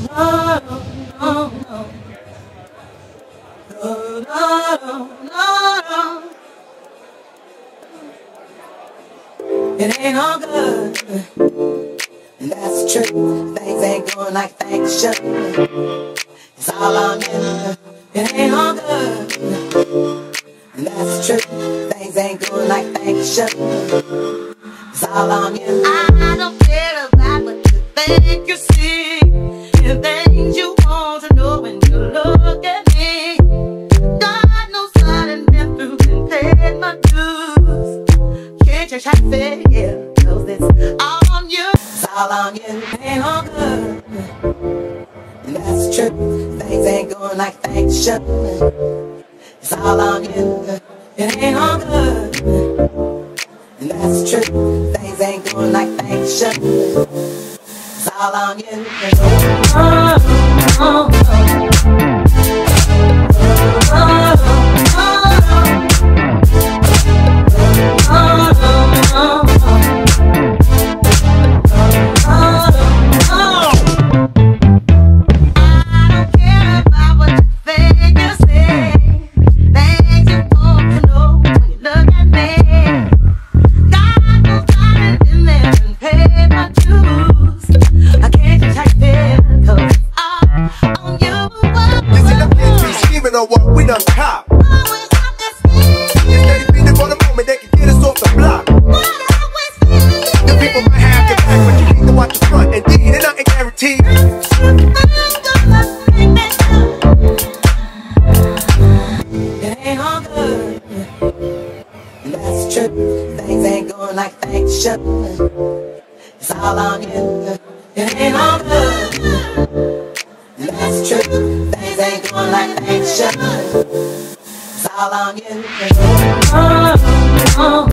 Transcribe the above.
no, no, no, no, no. It ain't all good, and that's true. Things ain't going like things should. It's all on you. It ain't all good, and that's true. Things ain't going like things should. It's all on you. I don't care about what you think you see, the things you want to know when you look at me. God knows I done been through and paid my dues. Can't you try to figure, cause it's all on you. It's all on you. It ain't all good, and that's true. Things ain't going like things should. It's all on you. It ain't all good, and that's true. Things ain't going like things should. It's all on you. Oh, oh, oh. What we done cop. It's steady beating for the moment they can get us off the block. The people might have your back, but you need to watch the front. Indeed, and nothing guaranteed. It ain't all good, and that's true. Things ain't going like things should. It's all on you. It ain't all good, and that's true. Things ain't going like things should. It's all on you. Oh, oh.